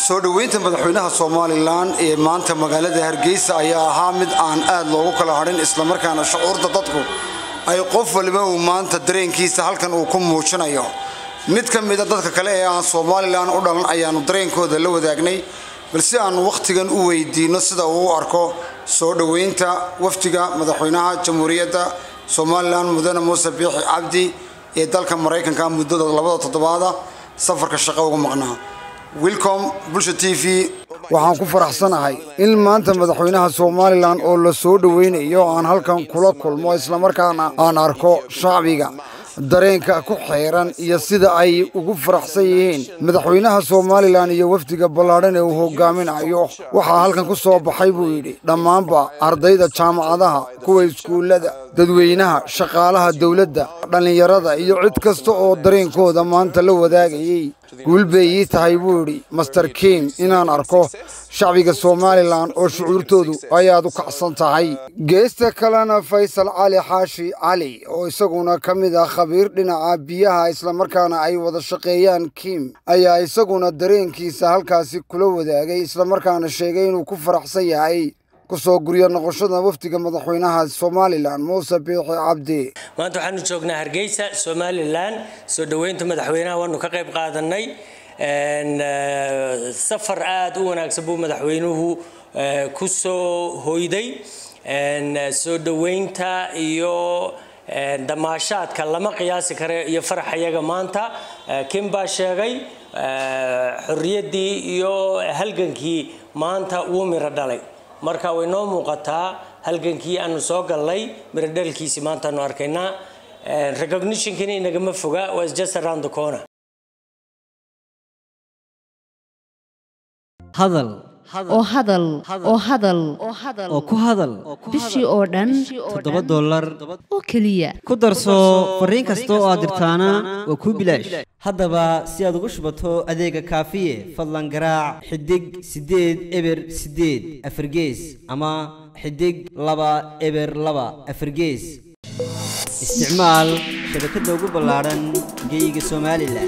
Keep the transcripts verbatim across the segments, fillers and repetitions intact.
soo dhaweynta madaxweynaha Soomaaliland ee maanta magaalada Hargeysa ayaa ahaa mid aan aad loogu kala harin isla markaana shucuurta dadku ay qof waliba uu maanta dareenkiisa halkan uu ku muujinayo mid ka mid ah dadka kale ee aan Soomaaliland u dhalan ayaanu dareenkooda la wadaagnay balse aan waqtigan u weydiino sida uu arko soo dhaweynta waftiga madaxweynaha Jamhuuriyadda Soomaaliland Mudane Muuse Biixi Cabdi ee dalka Mareykanka muddada labada toddobaad safarka shaqo ugu maqnaa welcome Bulsho T V waxaan ku faraxsanahay in maanta madaxweynaha Soomaaliland oo la soo dhaweynayo aan halkan kula kulmo isla markaana aan arko shacbiga dareenka ku xeeran iyo sida ay ugu faraxsan yihiin madaxweynaha Soomaaliland iyo wafdiga ballaaran ee uu hogaaminayo waxa halkan ku soo baxay buu yiri dhamaanba ardayda jaamacadaha kuwa iskuulada dadweynaha shaqaalaha dawladda dhalinyarada iyo cid kasta oo dareenkooda maanta la wadaagayay gulbay tahay buu yiri Master Kim inaan arko shacbiga Soomaaliland oo shucuurtoodu ay aad u kacsan tahay geesta kalena Faysal Ali Xaashi Ali oo isaguna kamid ah khabiir dhinaca biyaha isla markaana ay wada shaqeeyaan Kim ayaa isaguna dareenkiisa halkaasi kula wadaagay isla markaana sheegay inuu ku faraxsan yahay kusoo guriyo noqoshada waftiga madaxweynaha Soomaaliland Muuse Biixi Cabdi maanta waxaanu joognaa Hargeysa Soomaaliland soo dhaweynta madaxweynaha waanu ka qayb qaadanay een safar aad u wanaagsan buu madaxweynuhu ku soo hoyday een soo dhaweynta iyo damaashaadka lama qiyaasi karo iyo faraxayaga maanta Kimba sheegay xurriyadii iyo halgankii maanta uu mira dhalay marka way noo muuqataa halgankii aanu soo galay mira dhalkiisi maanta aanu arkaynaa recognition kini inaga ma foga was just around the corner hadal oo hadal oo hadal oo ku hadal bishii oo dhan toddoba dollar oo kaliya ku darso fariin kasta oo aad dirtaana waa ku bilaash haddaba si aad ugu shubato adeega kaafiye fadlan garaac xidig sideed eber sideed afargees ama xidig laba eber laba afargees isticmaal shabakadda ugu ballaaran geyga Soomaaliland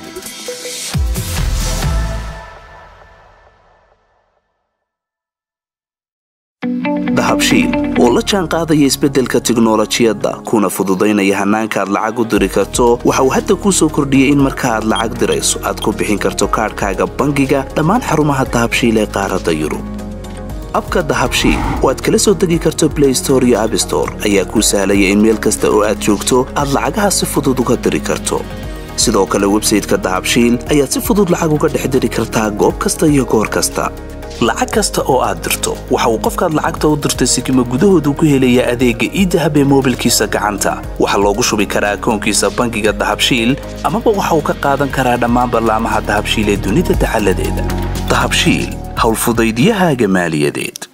dahabshiil oo la jaan qaadaya isbeddelka tiknoolajiyadda kuna fududaynaya hanaanka aad lacag u diri karto waxa uu hadda kuu soo kordhiyey in marka aad lacag dirayso aad ku bixin karto kaadhkaaga bangiga dhammaan xarumaha dahabshiil ee qaaradda Yurub abka dahabshiil oo aad kala soo degi karto Play Store iyo App Store ayaa kuu sahlaya in meel kasta oo aad joogto aad lacagaha si fudud uga diri karto sidoo kale website-ka dahabshiil ayaad si fudud lacag uga dhex diri kartaa goob kasta iyo goor kasta lacag kasta oo aad dirto waxa uu qofkaad lacagta u dirtay sikimo gudahoodu ku helayaa adeegga e-dahab ee moobilkiisa gacanta waxa loogu shubi karaa akoonkiisa bangiga dahabshiil ama waxa uu ka qaadan karaa dhammaan barnaamijyada dahabshiil ee dunida taxalladeeda dahabshiil hawl fudaydiyahaaga maaliyadeed